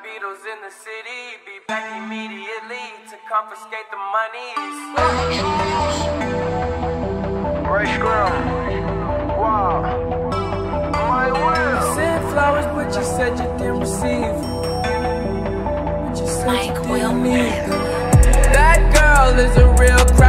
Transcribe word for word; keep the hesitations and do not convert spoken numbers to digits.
Beatles in the city, be back immediately to confiscate the monies. Ray Scrum. Wow. My will. Sent flowers, but you said you didn't receive them. But you said you didn't need them. That girl is a real